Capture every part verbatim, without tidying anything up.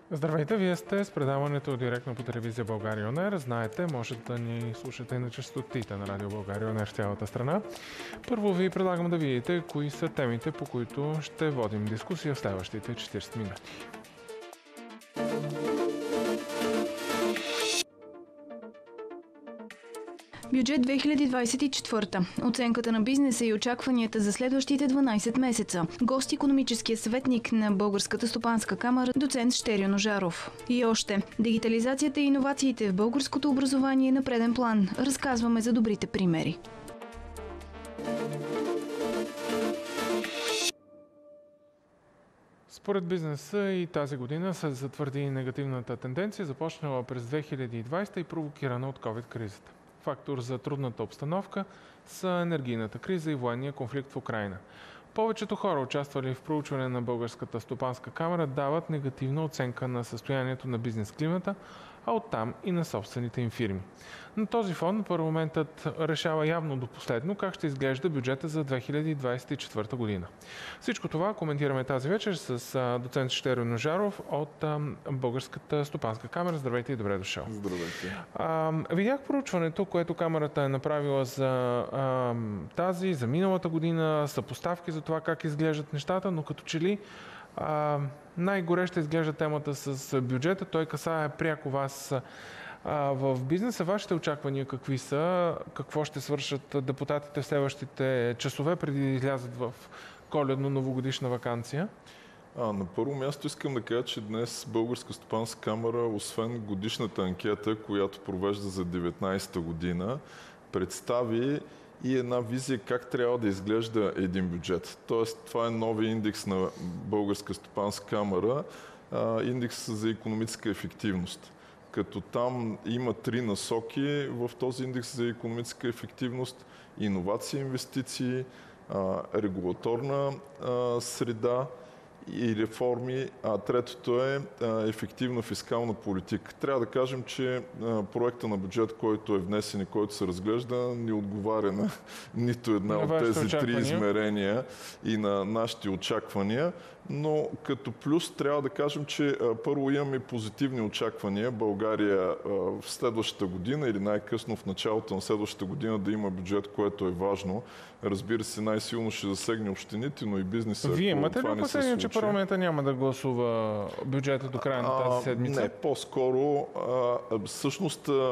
Здравейте, вие сте с предаването директно по телевизия България Он Ер. Знаете, можете да ни слушате и на честотите на Радио България Он Ер в цялата страна. Първо ви предлагам да видите кои са темите, по които ще водим дискусия в следващите четирийсет минути. Бюджет две хиляди двадесет и четвърта. Оценката на бизнеса и очакванията за следващите дванадесет месеца. Гост икономическия съветник на Българската стопанска камара, доцент Щерьо Ножаров. И още. Дигитализацията и иновациите в българското образование на преден план. Разказваме за добрите примери. Според бизнеса и тази година се затвърди негативната тенденция, започнала през две хиляди и двадесета и провокирана от ковид-кризата. Фактор за трудната обстановка са енергийната криза и военния конфликт в Украйна. Повечето хора, участвали в проучване на Българската стопанска камара, дават негативна оценка на състоянието на бизнес климата, а оттам и на собствените им фирми. На този фон парламентът решава явно до последно как ще изглежда бюджета за две хиляди двадесет и четвърта година. Всичко това коментираме тази вечер с доцент Щерьо Ножаров от Българската стопанска камара. Здравейте и добре дошъл. Здравейте. А, видях проучването, което камарата е направила за а, тази, за миналата година, съпоставки за това как изглеждат нещата, но като че ли а, най-горещо изглежда темата с бюджета. Той касае пряко вас а, в бизнеса. Вашите очаквания какви са? Какво ще свършат депутатите в следващите часове преди да излязат в коледно-новогодишна ваканция? А, на първо място искам да кажа, че днес Българска стопанска камара, освен годишната анкета, която провежда за две хиляди и деветнадесета година, представи и една визия как трябва да изглежда един бюджет. Тоест, това е новия индекс на Българска стопанска камара, а, индекс за икономическа ефективност. Като там има три насоки в този индекс за икономическа ефективност: иновации, инвестиции, а, регулаторна а, среда и реформи, а третото е а, ефективна фискална политика. Трябва да кажем, че а, проекта на бюджет, който е внесен и който се разглежда, не отговаря на нито една на от тези очаквания. три измерения и на нашите очаквания, но като плюс трябва да кажем, че а, първо имаме позитивни очаквания България а, в следващата година или най-късно в началото на следващата година да има бюджет, което е важно. Разбира се, най-силно ще засегне общините, но и бизнеса. Вие имате ли опасение, че парламента няма да гласува бюджета до края на тази седмица? А, не, по-скоро а, всъщност а,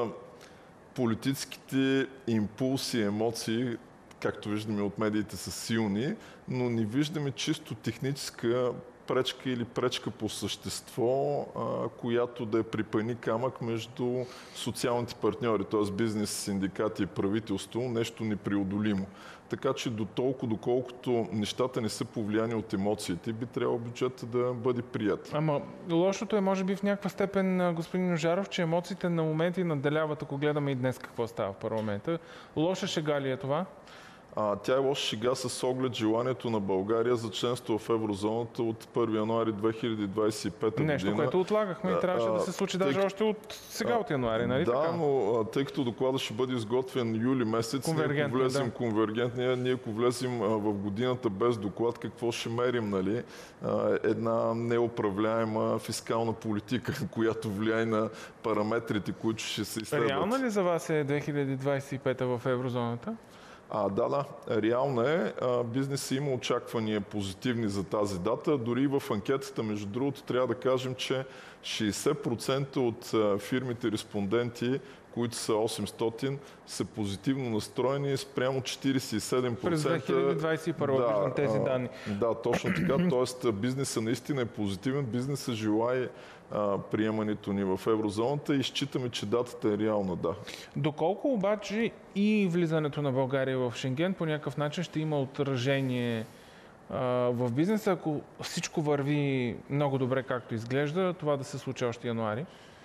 политическите импулси, емоции, както виждаме от медиите, са силни, но не виждаме чисто техническа пречка или пречка по същество, а, която да е припъни камък между социалните партньори, т.е. бизнес, синдикати и правителство, нещо непреодолимо. Така че до толкова, доколкото нещата не са повлияни от емоциите, би трябвало бюджета да бъде прият. Ама лошото е, може би, в някаква степен, господин Ножаров, че емоциите на моменти надделяват, ако гледаме и днес какво става в парламента. Лоша шега ли е това? А, тя е лоша шега с оглед желанието на България за членство в еврозоната от първи януари две хиляди двадесет и пета година. Нещо, което отлагахме и трябваше а, да се случи даже тъй, още от сега от януари, нали да, така? Да, но тъй като докладът ще бъде изготвен юли месец, ние ако влезем да. конвергентния, ние ако влезем а, в годината без доклад, какво ще мерим, нали? А, една неуправляема фискална политика, която влияе на параметрите, които ще се изследват. Реална ли за вас е две хиляди двадесет и пета в еврозоната? А, да, да, реално е. Бизнесът има очаквания позитивни за тази дата. Дори в анкетата, между другото, трябва да кажем, че шейсет процента от фирмите респонденти, които са осемстотин, са позитивно настроени спрямо четиридесет и седем процента. През две хиляди двадесет и първа да, виждам тези данни. Да, точно така. Тоест бизнесът наистина е позитивен. Бизнесът желае а, приемането ни в еврозоната и считаме, че датата е реална, да. Доколко обаче и влизането на България в Шенген по някакъв начин ще има отражение а, в бизнеса, ако всичко върви много добре, както изглежда, това да се случи още януари?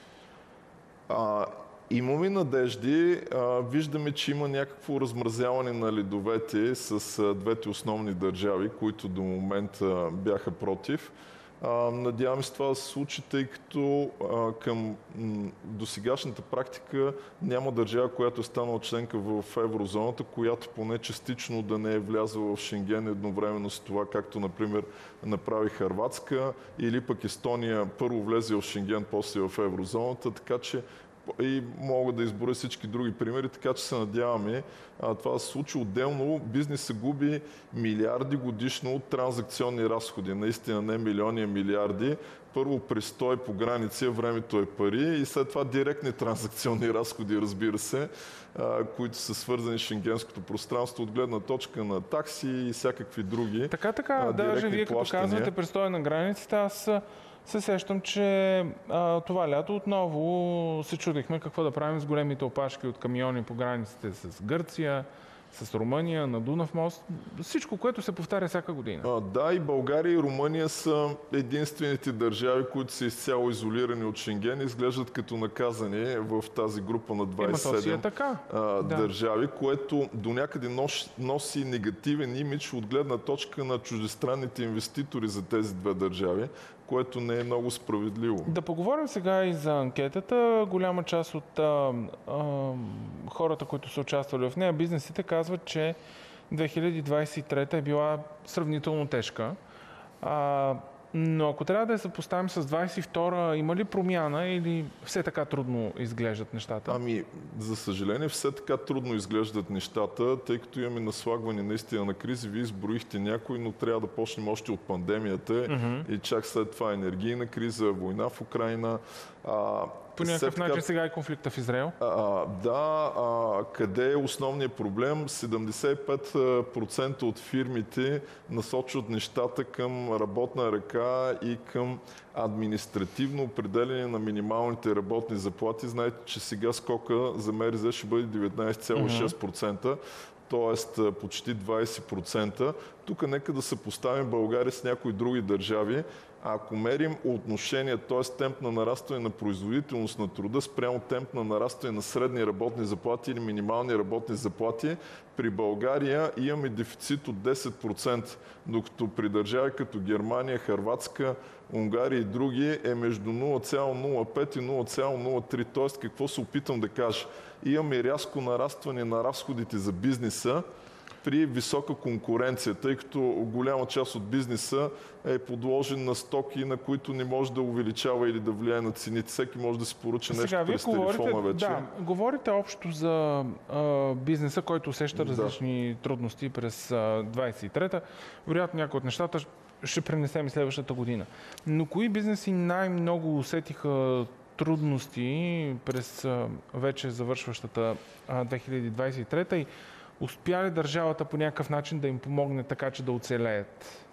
А, Имаме надежди. Виждаме, че има някакво размразяване на ледовете с двете основни държави, които до момента бяха против. А, надяваме се това да се случи, тъй като а, към м, досегашната практика няма държава, която е станала членка в еврозоната, която поне частично да не е влязла в Шенген едновременно с това, както например направи Хърватска, или пък Естония първо влезе в Шенген, после в еврозоната, така че и мога да изборя всички други примери, така че се надяваме а, това да се случи. Отделно бизнесът губи милиарди годишно от транзакционни разходи. Наистина не милиони, а милиарди. Първо престой по граници, времето е пари и след това директни транзакционни разходи, разбира се, а, които са свързани с шенгенското пространство от гледна точка на такси и всякакви други. Така, така, даже вие като казвате престоя на границите, аз се сещам, че а, това лято отново се чудихме какво да правим с големите опашки от камиони по границите с Гърция, с Румъния, на Дунав мост. Всичко, което се повтаря всяка година. А, да, и България и Румъния са единствените държави, които са изцяло изолирани от Шенген и изглеждат като наказани в тази група на двадесет и седем е така. А, да. държави, което до някъде носи, носи негативен имидж от гледна точка на чуждестранните инвеститори за тези две държави, което не е много справедливо. Да поговорим сега и за анкетата. Голяма част от а, а, хората, които са участвали в нея, бизнесите казват, че две хиляди двадесет и трета е била сравнително тежка. А, но ако трябва да я съпоставим с двадесет и втора, има ли промяна или все така трудно изглеждат нещата? Ами, за съжаление, все така трудно изглеждат нещата, тъй като имаме наслагване наистина на кризи. Вие изброихте някои, но трябва да почнем още от пандемията Mm-hmm. и чак след това енергийна криза, война в Украйна. А, По някакъв така, начин сега е конфликта в Израел? А, да, а, къде е основният проблем? седемдесет и пет процента от фирмите насочват нещата към работна ръка и към административно определение на минималните работни заплати. Знаете, че сега скока за МРЗ ще бъде деветнадесет цяло и шест процента. т.е. почти двадесет процента. Тук нека да съпоставим България с някои други държави. Ако мерим отношение, т.е. темп на нарастване на производителност на труда спрямо темп на нарастване на средни работни заплати или минимални работни заплати, при България имаме дефицит от десет процента, докато при държави като Германия, Хърватска, Унгария и други е между нула цяло нула пет и нула цяло нула три. Т.е. какво се опитам да кажа? Имаме рязко нарастване на разходите за бизнеса при висока конкуренция, тъй като голяма част от бизнеса е подложен на стоки, на които не може да увеличава или да влияе на цените. Всеки може да си поръча нещо сега, през говорите, телефона вече. Да, говорите общо за а, бизнеса, който усеща различни да. трудности през а, двадесет и трета. Вероятно някои от нещата ще пренесем и следващата година. Но кои бизнеси най-много усетиха трудности през а, вече завършващата а, две хиляди двадесет и трета и успя ли държавата по някакъв начин да им помогне така, че да оцелеят?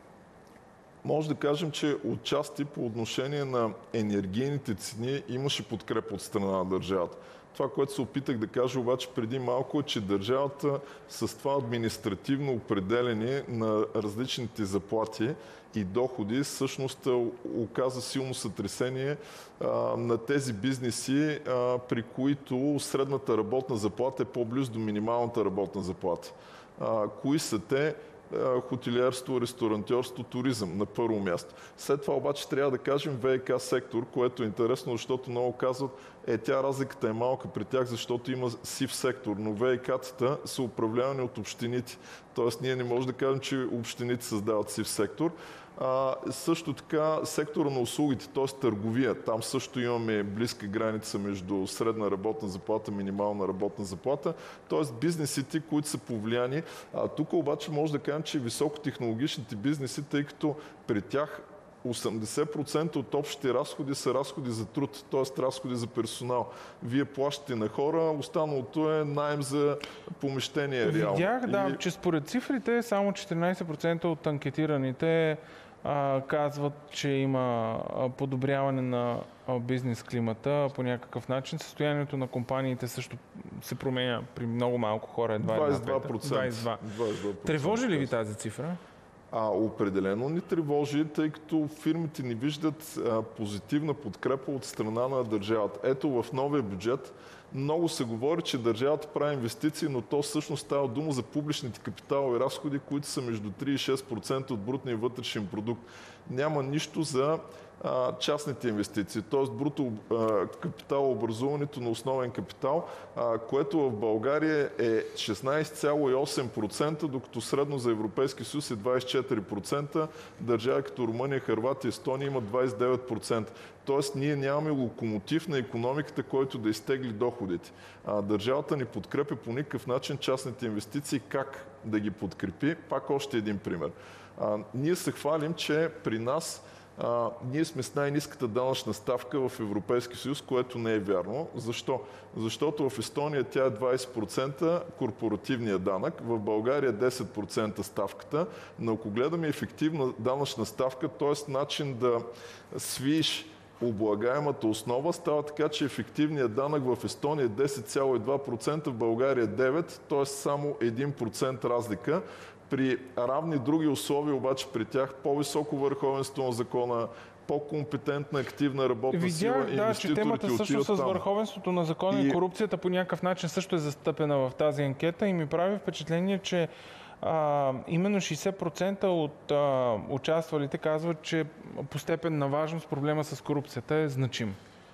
Може да кажем, че отчасти по отношение на енергийните цени имаше подкрепа от страна на държавата. Това, което се опитах да кажа обаче преди малко, е, че държавата с това административно определение на различните заплати и доходи всъщност оказа силно сътресение а, на тези бизнеси, а, при които средната работна заплата е по-близо до минималната работна заплата. А, кои са те? Хотелиерство, ресторантьорство, туризъм на първо място. След това обаче трябва да кажем ВиК сектор, което е интересно, защото много казват, е тя разликата е малка при тях, защото има сив сектор, но ВиК-тата са управлявани от общините. Тоест ние не можем да кажем, че общините създават сив сектор. А, също така сектора на услугите, т.е. търговия. Там също имаме близка граница между средна работна заплата, минимална работна заплата. Т.е. бизнесите, които са повлияни. А, тук обаче може да кажем, че високотехнологичните бизнеси, тъй като при тях осемдесет процента от общите разходи са разходи за труд, т.е. разходи за персонал. Вие плащате на хора, останалото е наем за помещение. Видях, реално. да, И... че според цифрите само четиринадесет процента от анкетираните а, казват, че има подобряване на бизнес климата по някакъв начин. Състоянието на компаниите също се променя при много малко хора. Едва двадесет и два процента. двадесет и два процента. двадесет и два процента. Тревожи ли ви тази цифра? А, определено ни тревожи, тъй като фирмите ни виждат а, позитивна подкрепа от страна на държавата. Ето в новия бюджет Много се говори, че държавата прави инвестиции, но то всъщност става дума за публичните капиталови разходи, които са между три и шест процента от брутния вътрешен продукт. Няма нищо за а, частните инвестиции, т.е. бруто а, капиталообразуването на основен капитал, а, което в България е шестнадесет цяло и осем процента, докато средно за Европейския съюз е двадесет и четири процента, държави като Румъния, Хърватия, Естония имат двадесет и девет процента. Тоест ние нямаме локомотив на икономиката, който да изтегли доходите. А, държавата ни подкрепя по никакъв начин частните инвестиции. Как да ги подкрепи? Пак още един пример. А, ние се хвалим, че при нас а, ние сме с най-ниската данъчна ставка в Европейския съюз, което не е вярно. Защо? Защото в Естония тя е двадесет процента корпоративния данък, в България десет процента ставката, но ако гледаме ефективна данъчна ставка, т.е. начин да свиеш облагаемата основа, става така, че ефективният данък в Естония е десет цяло и два процента, в България девет процента, т.е. само един процент разлика. При равни други условия, обаче при тях по-високо върховенство на закона, по-компетентна, активна работна Видях, сила. Да, че темата също с върховенството на закона и... и корупцията по някакъв начин също е застъпена в тази анкета и ми прави впечатление, че А, именно шейсет процента от а, участвалите казват, че по степен на важност проблема с корупцията е значим.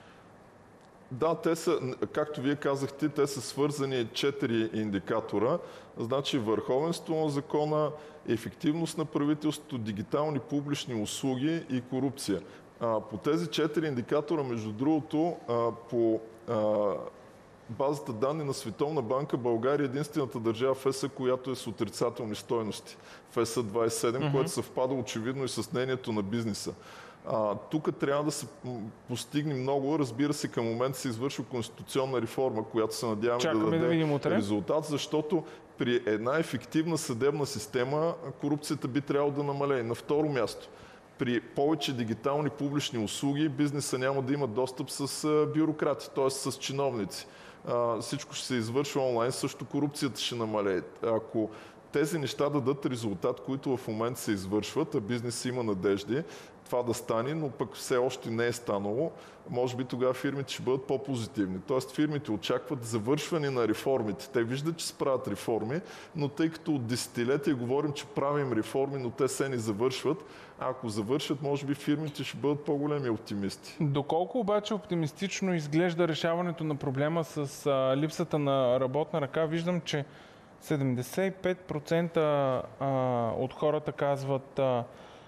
Да, те са, както вие казахте, те са свързани четири индикатора. Значи върховенство на закона, ефективност на правителството, дигитални публични услуги и корупция. А, по тези четири индикатора, между другото, а, по а, базата данни на Световна банка, България е единствената държава в ЕС, която е с отрицателни стойности. В ЕС двадесет и седем, mm-hmm. което съвпада очевидно и с мнението на бизнеса. А, тук трябва да се постигне много. Разбира се, към момента се извършва конституционна реформа, която се надяваме Чакаме да даде да резултат, защото при една ефективна съдебна система корупцията би трябвало да намалее. На второ място, при повече дигитални публични услуги бизнеса няма да има достъп с бюрократи, т.е. с чиновници. А, всичко ще се извършва онлайн, също корупцията ще намалее. Ако тези неща дадат резултат, които в момента се извършват, а бизнесът има надежди това да стане, но пък все още не е станало, може би тогава фирмите ще бъдат по-позитивни. Тоест фирмите очакват завършване на реформите. Те виждат, че се правят реформи, но тъй като от десетилетия говорим, че правим реформи, но те се не завършват, а ако завършат, може би фирмите ще бъдат по-големи оптимисти. Доколко обаче оптимистично изглежда решаването на проблема с а, липсата на работна ръка, виждам, че седемдесет и пет процента а, от хората казват а,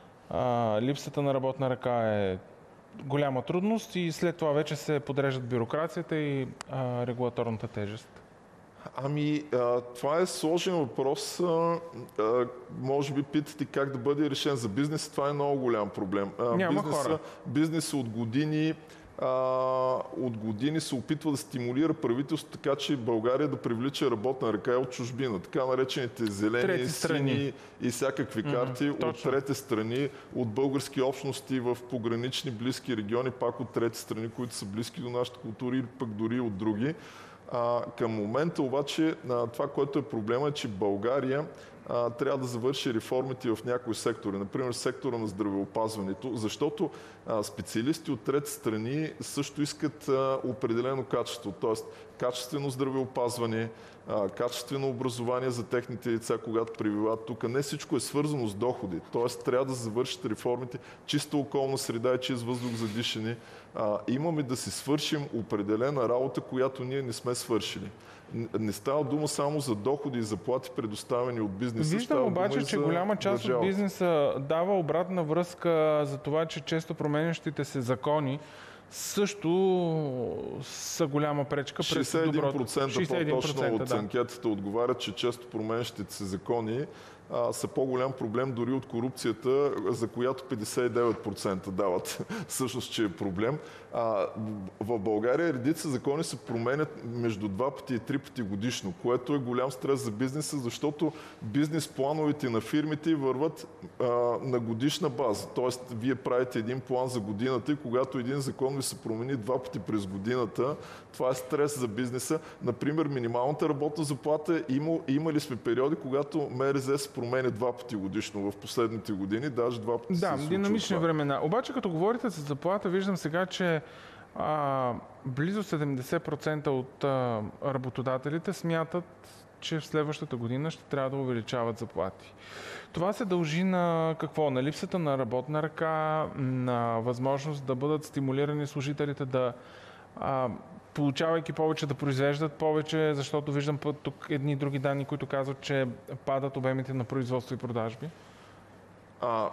а, липсата на работна ръка е голяма трудност и след това вече се подреждат бюрокрацията и а, регулаторната тежест. Ами, а, това е сложен въпрос. А, а, може би питате как да бъде решен за бизнес. Това е много голям проблем. А, Няма бизнеса, хора. Бизнеса от години А, от години се опитва да стимулира правителството така, че България да привлича работна ръка от чужбина. Така наречените зелени, сини и всякакви карти mm-hmm, от трети страни, от български общности в погранични близки региони, пак от трети страни, които са близки до нашата култура или пък дори от други. А, към момента обаче това, което е проблема, е, че България а, трябва да завърши реформите в някои сектори, например сектора на здравеопазването, защото а, специалисти от трети страни също искат а, определено качество, т.е. качествено здравеопазване, а, качествено образование за техните деца, когато пребивават тук. Не всичко е свързано с доходи, т.е. трябва да завършат реформите, чиста околна среда и чист въздух за дишане. А, имаме да си свършим определена работа, която ние не сме свършили. Не става дума само за доходи и заплати, предоставени от бизнеса. Виждам обаче, че голяма част държавата. от бизнеса дава обратна връзка за това, че често променящите се закони също са голяма пречка пред шейсет и един процента шейсет и един процента по-точно от да. анкетата отговарят, че често променящите се закони а, са по-голям проблем дори от корупцията, за която петдесет и девет процента дават всъщност, че е проблем. А, в България редица закони се променят между два пъти и три пъти годишно, което е голям стрес за бизнеса, защото бизнес плановете на фирмите върват а, на годишна база. Тоест, вие правите един план за годината и когато един закон ви се промени два пъти през годината, това е стрес за бизнеса. Например, минималната работна заплата, има, имали сме периоди, когато МРЗ се променя два пъти годишно в последните години, даже два пъти Да, се динамични това. времена. Обаче, като говорите за заплата, виждам сега, че а, близо седемдесет процента от а, работодателите смятат, че в следващата година ще трябва да увеличават заплати. Това се дължи на какво? На липсата на работна ръка, на възможност да бъдат стимулирани служителите да, а, получавайки повече, да произвеждат повече, защото виждам тук едни и други данни, които казват, че падат обемите на производство и продажби. А,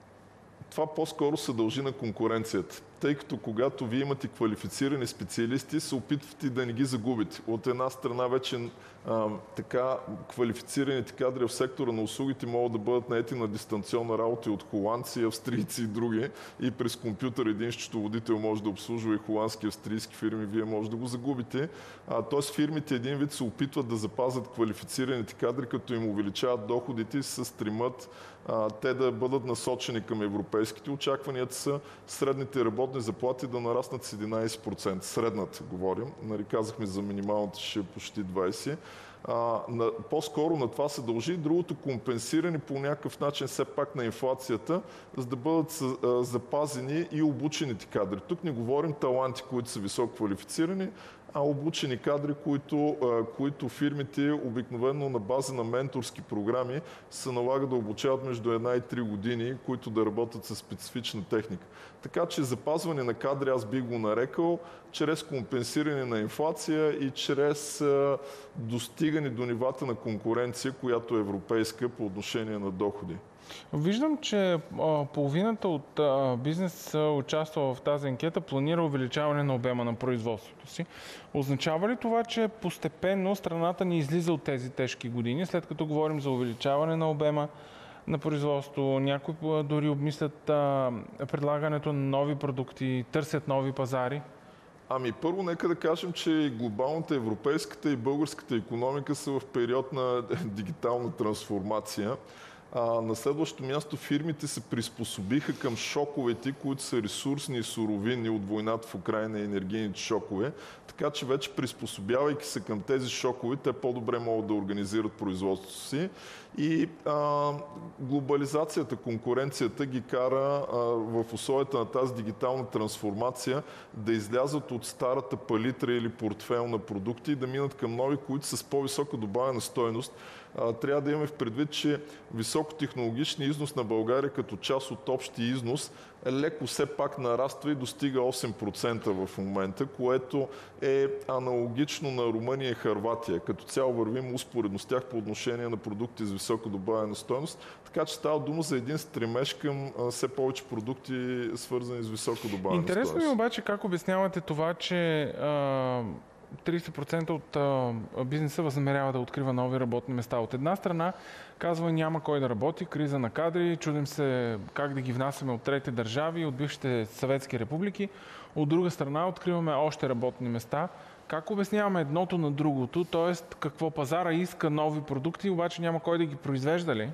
това по-скоро се дължи на конкуренцията, тъй като когато вие имате квалифицирани специалисти, се опитвате да не ги загубите. От една страна вече а, така квалифицираните кадри в сектора на услугите могат да бъдат наети на дистанционна работа от холандци, австрийци и други, и през компютър един счетоводител може да обслужва и холандски, австрийски фирми, вие може да го загубите. А, тоест фирмите един вид се опитват да запазят квалифицираните кадри, като им увеличават доходите и се стремат а, те да бъдат насочени към европейските. Очакванията са средните работни заплати да нараснат с единайсет процента. Средната, говорим. Нали, казахме за минималната, ще е почти двайсет процента. А, на, по-скоро на това се дължи. Другото, компенсирани по някакъв начин все пак на инфлацията, за да бъдат а, запазени и обучените кадри. Тук не говорим таланти, които са високо квалифицирани, а обучени кадри, които, които фирмите обикновено на база на менторски програми се налага да обучават между една и три години, които да работят със специфична техника. Така че запазване на кадри аз бих го нарекал чрез компенсиране на инфлация и чрез достигане до нивата на конкуренция, която е европейска по отношение на доходи. Виждам, че а, половината от а, бизнес участва в тази анкета, планира увеличаване на обема на производството си. Означава ли това, че постепенно страната ни излиза от тези тежки години, след като говорим за увеличаване на обема на производство, някои дори обмислят а, предлагането на нови продукти, търсят нови пазари? Ами първо нека да кажем, че глобалната, европейската и българската икономика са в период на дигитална трансформация. А, на следващото място фирмите се приспособиха към шоковете, които са ресурсни и суровинни от войната в Украйна и енергийните шокове. Така че вече приспособявайки се към тези шокове, те по-добре могат да организират производството си. И а, глобализацията, конкуренцията ги кара а, в условията на тази дигитална трансформация да излязат от старата палитра или портфейл на продукти и да минат към нови, които са с по-висока добавена стойност. А, трябва да имаме в предвид, че високотехнологичният износ на България като част от общия износ леко все пак нараства и достига осем процента в момента, което е аналогично на Румъния и Хърватия. Като цяло вървим успоредно с тях по отношение на продукти с висока добавена стойност, така че става дума за един стремеж към а, все повече продукти, свързани с висока добавена стойност. Интересно ми обаче как обяснявате това, че а, трийсет процента от а, бизнеса възнамерява да открива нови работни места. От една страна казва, няма кой да работи, криза на кадри, чудим се как да ги внасяме от трети държави, от бившите съветски републики. От друга страна откриваме още работни места. Как обясняваме едното на другото? Тоест, какво пазара иска нови продукти, обаче няма кой да ги произвежда ли?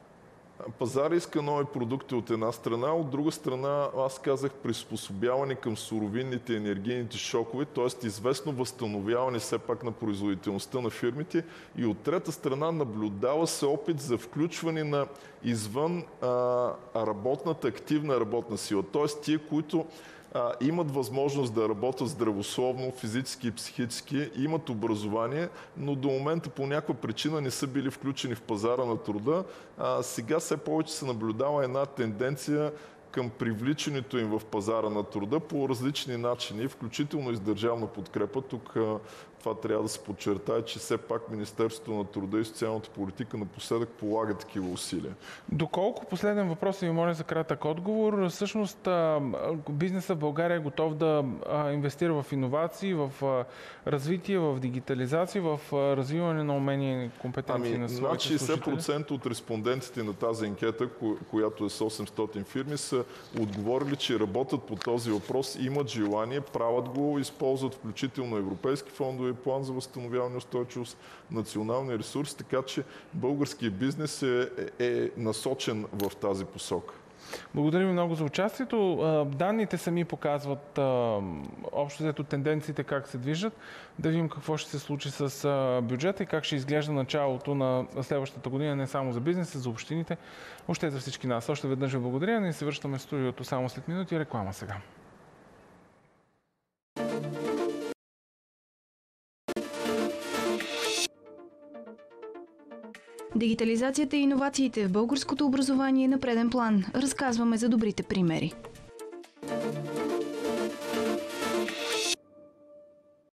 Пазар иска нови продукти от една страна, от друга страна аз казах приспособяване към суровинните и енергийните шокове, т.е. известно възстановяване все пак на производителността на фирмите и от трета страна наблюдава се опит за включване на извън а, работната, активна работна сила, т.е. тия, които А, имат възможност да работят здравословно, физически и психически, имат образование, но до момента по някаква причина не са били включени в пазара на труда. А, сега все повече се наблюдава една тенденция към привличането им в пазара на труда по различни начини, включително и с държавна подкрепа. Тук а, това трябва да се подчертае, че все пак Министерството на труда и социалната политика напоследък полага такива усилия. Доколко, последен въпрос и ви моля за кратък отговор, всъщност бизнесът в България е готов да инвестира в иновации, в развитие, в дигитализация, в развиване на умения и компетенции ами, на своите над шейсет процента служители? от респондентите на тази анкета, която е с осемстотин фирми, са отговорили, че работят по този въпрос, имат желание, правят го, използват включително европейски фондове, план за възстановяване и устойчивост, национални ресурси, така че българският бизнес е, е насочен в тази посока. Благодаря ви много за участието. Данните сами показват общо взето тенденциите как се движат. Да видим какво ще се случи с бюджета и как ще изглежда началото на следващата година, не само за бизнеса, за общините, въобще за всички нас. Още веднъж ви благодаря. Ние се връщаме в студиото само след минути. Реклама сега. Дигитализацията и иновациите в българското образование е на преден план. Разказваме за добрите примери.